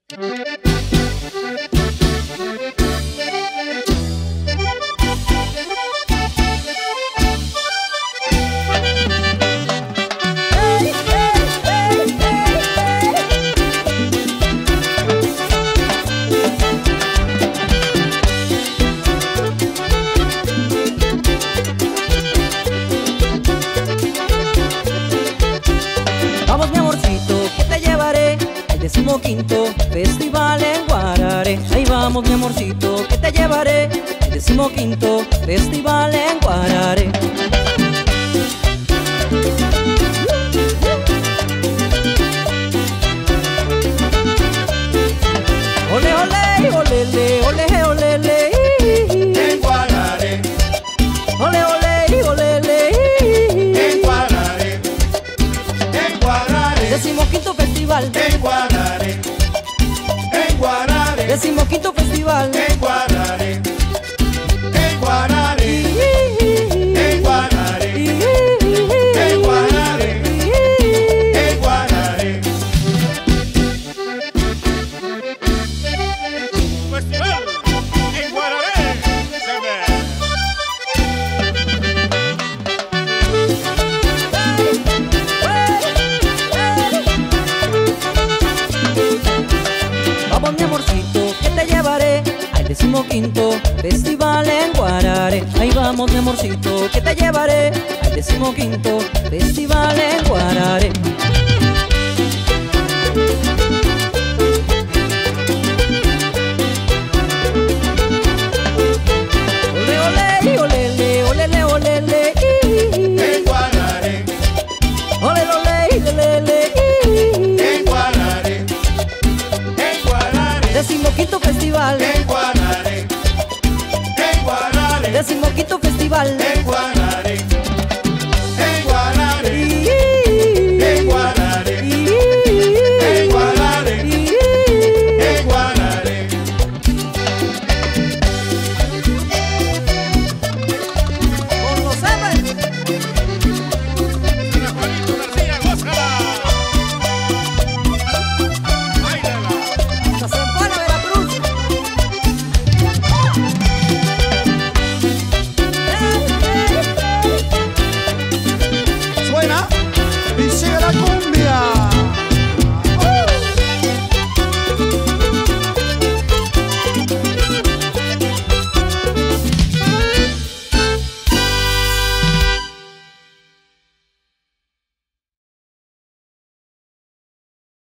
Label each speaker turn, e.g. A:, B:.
A: Vamos mi amorcito, que te llevaré al 15º Festival en Guararé. Ahí vamos mi amorcito, que te llevaré al 15º Festival en Guararé. Ole, ole, olele, ole, olele,
B: En Guararé,
A: ole, ole, olele,
B: en Guararé, en Guararé,
A: 15º Festival,
B: en Guararé, en Guararé,
A: 15º Festival,
B: en Guararé, en Guararé, en Guararé, en Guararé, en Guararé. Festival en Guararé se ve.
A: Vamos mi amorcito, que te llevaré al 15º Festival en Guararé. Ahí vamos mi amorcito, que te llevaré al 15º Festival en Guararé. Ole, ole, olele, olele, olele,
B: En Guararé,
A: ole, ole, olele,
B: en Guararé, en Guararé,
A: 15º Festival,
B: en Guararé, en Guararé,
A: 15º Festival,